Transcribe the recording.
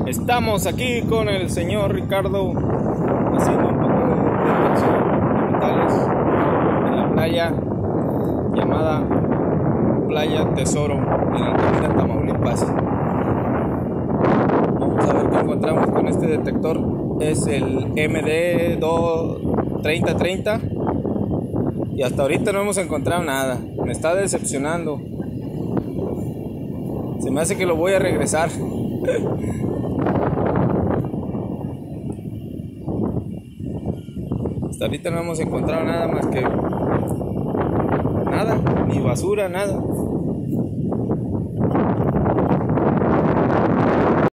Estamos aquí con el señor Ricardo haciendo un poco de detección de metales en la playa llamada Playa Tesoro en Altamira, Tamaulipas. Vamos a ver qué encontramos con este detector. Es el MD3030 y hasta ahorita no hemos encontrado nada. Me está decepcionando. Se me hace que lo voy a regresar. Hasta ahorita no hemos encontrado nada más que nada, ni basura, nada.